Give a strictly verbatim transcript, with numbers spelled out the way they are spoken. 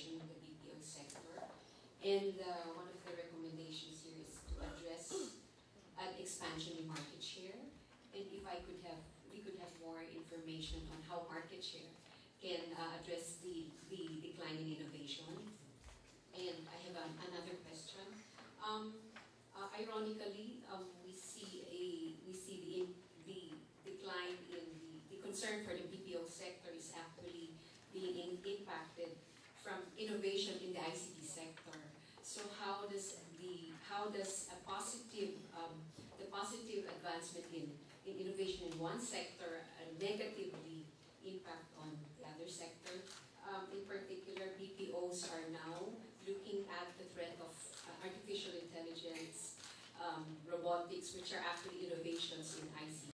innovation in the B P O sector. And uh, one of the recommendations here is to address an expansion in market share. And if I could have, we could have more information on how market share can uh, address the, the decline in innovation. And I have um, another question. Um, uh, ironically, um, we see a we see the, the decline in the, the concern for the B P O sector is actually being in, impacted from innovation in the I C T sector. So how does the how does a positive um, the positive advancement in, in innovation in one sector uh, negatively impact on the other sector? Um, in particular, B P Os are now looking at the threat of uh, artificial intelligence, um, robotics, which are actually innovations in